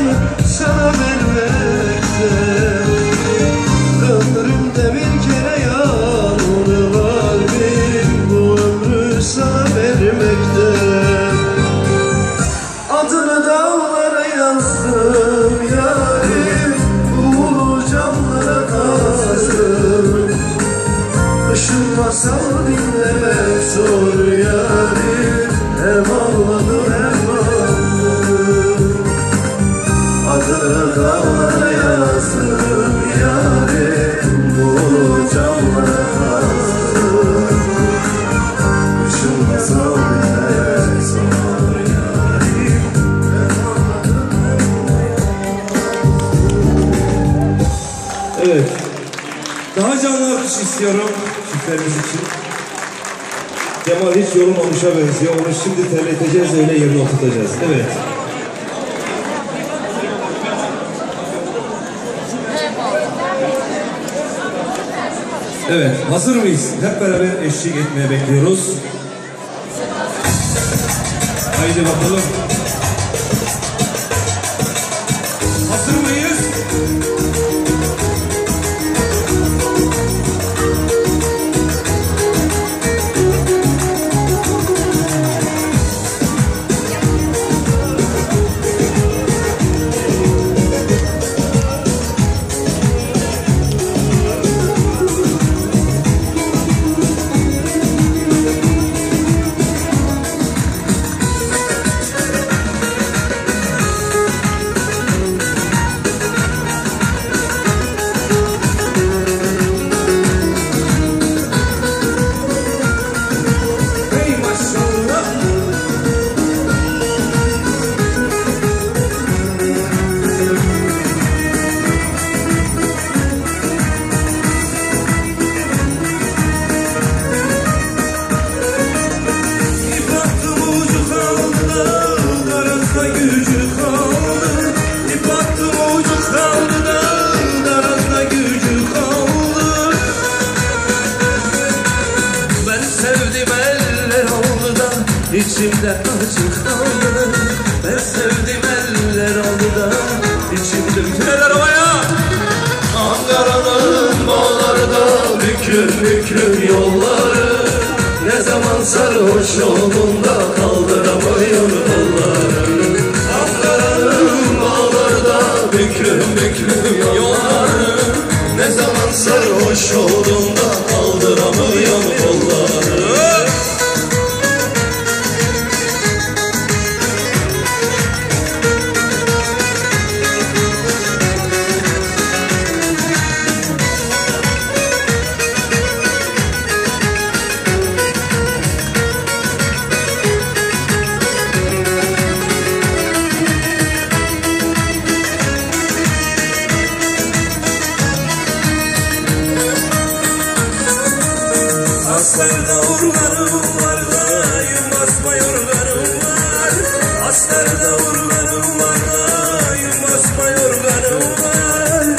canı sana vermekte. Ömrümde bir kere yağmur kalbim bu ömrü sana vermekte. Adını dağlara yazdım yarim, ulu camlara kazdım. Kışın masal dinlemek zor yarim, hem ağladım hem ağladım. Adını dağlara yazdım yarim, ulu camlara kazdım. Kışın masal dinlemek zor yarim, hem ağladım hem ağladım. Evet. Daha canlı alkış istiyorum çiftlerimiz için. Cemal hiç yorulmamışa benziyor. Onu şimdi terleteceğiz, öyle yerine oturtacağız. Evet. Evet, hazır mıyız? Hep beraber eşlik etmeye bekliyoruz. Haydi bakalım. Hazır mıyız? İçimde acı kaldı. Ben sevdim eller aldı da İçimde bütün eller havaya. Ankara'nın bağlarda büklüm büklüm yolları. Ne zaman sarhoş olduğunda kaldıramıyor kolları. Ankara'nın bağlarda büklüm büklüm yolları. Ne zaman sarhoş olduğunda kaldıramıyor kolları. Aslarda urlarım var da yılmazma yorganım var. Aslarda urlarım var da yılmazma yorganım var.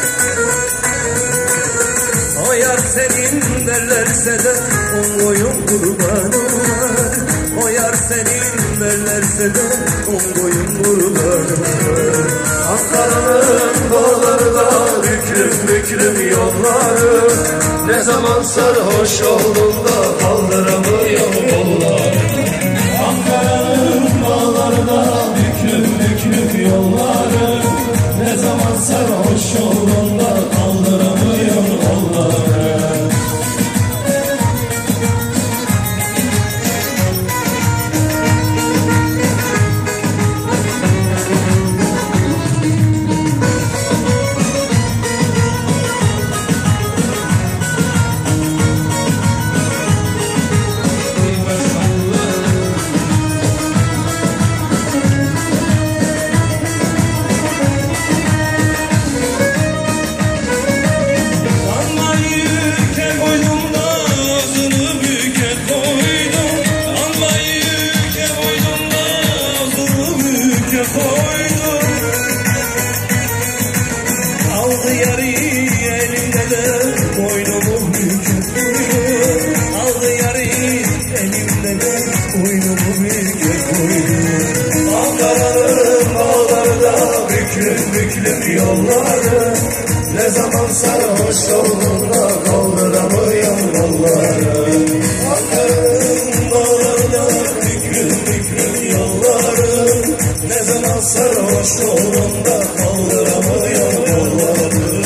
O yar senin derlerse de on boyun kurbanım var. O yar senin derlerse de on boyun kurbanım var. Ankara'nın bağlarda büklüm büklüm yolları. Ne zaman sarhoş olduğunda kaldıramıyor kolları. Ankara'nın bağlarında büklüm büklüm yolları. Ne zaman sarhoş olduğunda kaldıramıyor kolları. büklüm büklüm yolları, ne zaman sarhoş olduğunda kaldıramıyorum yolları. Aklım dağlarda büklüm büklüm yolları, ne zaman sarhoş olduğunda kaldıramıyorum yolları.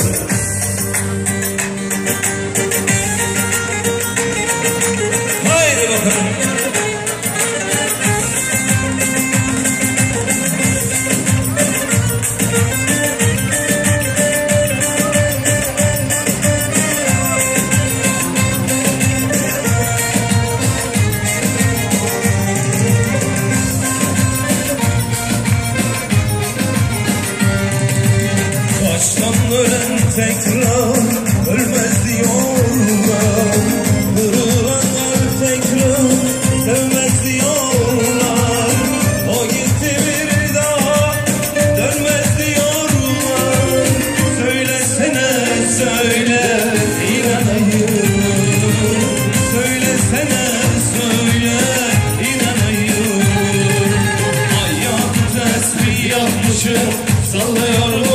Haydi bakalım. Baştan ölen tekrar ölmez diyorlar, kırılanlar tekrar sevmez diyorlar. O gitti bir daha dönmez diyorlar. Söylesene söyle inanayım, söylesene söyle inanayım. Hayatı tesbih yapmışım, sallıyormuşum.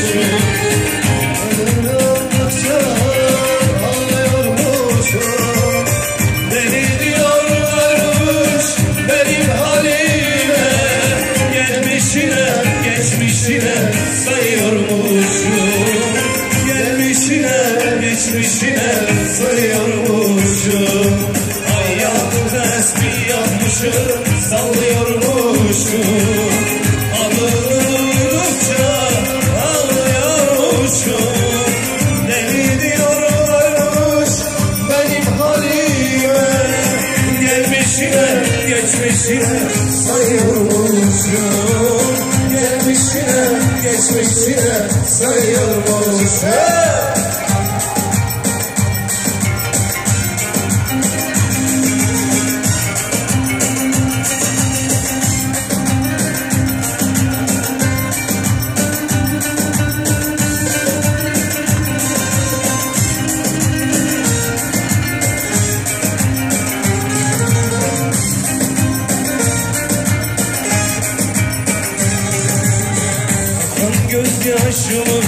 Deli diyorlarmış benim halime, gelmişine geçmişine sayıyormuşum. Gelmişine geçmişine sayıyormuşum. Hayatı tesbih yapmışım, sallıyormuşum. Adını duydukça ağlıyormuşum. Deli diyorlarmış benim halime, gelmişine geçmişine sayıyormuşum. Gelmişine geçmişine sayıyormuşum. Gözyaşımı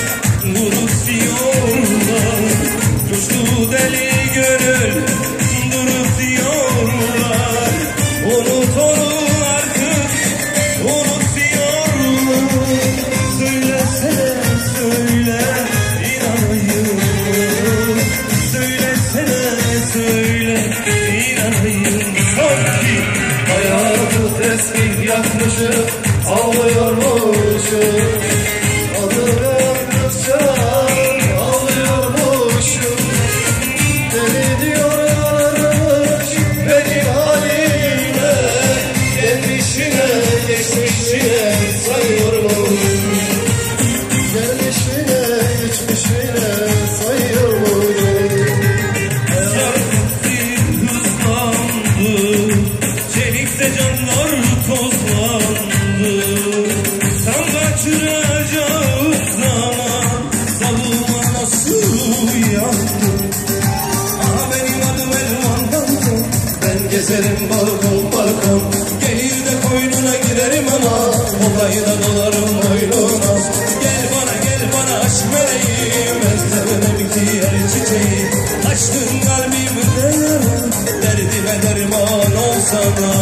unutuyorlar, coştu deli gönül durutuyorlar. Unut onu artık, unut diyorlar. Söylesene söyle inanayım, söylesene söyle inanayım. Sanki hayatı tesbih yapmışım, ağlıyormuşum. Adını andıkça ağlıyormuşum. Deli diyorlarmış benim halime, gelmişine geçmişine sayıyormuşum. Gelmişine geçmişine sayıyormuşum. Hayatı hızlandı, çelikte canlar tozlandı. Tam kaçıracağım zaman savunma nasıl yandı. Aha benim adım Elvan Balkon, ben gezerim balkon balkon. Gelir de koynuna girerim ama olayı da dolarım boynuna. Gel bana aşk meleğim, ben sevmem ki her çiçeği. Açtın kalbimde yara, derdime derman olsana.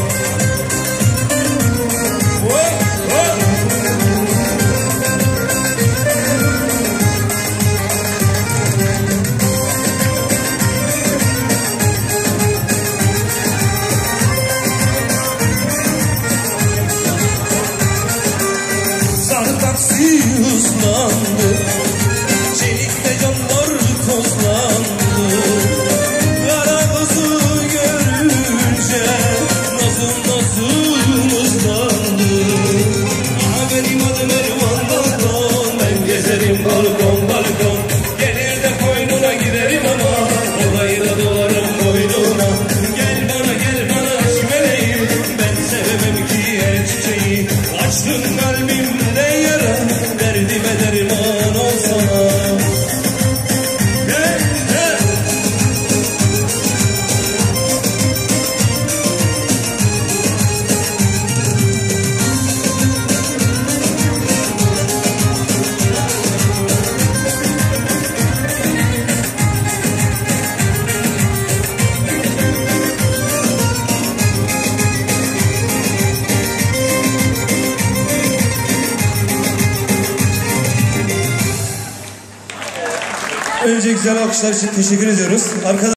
Taksi hızlandı, çelikte camlar tozlandı. Kara kızı görünce nazım hızlandı. Aha benim adım Elvan Balkon, ben gezerim balkon balkon. Gelir de koynuna girerim ama olayı da dolarım boynuna. Gel bana aşk meleğim, ben sevmem ki her çiçeği. Açtın kalbimde yara, derdime derman olsana. Önce güzel alkışlar için teşekkür ediyoruz.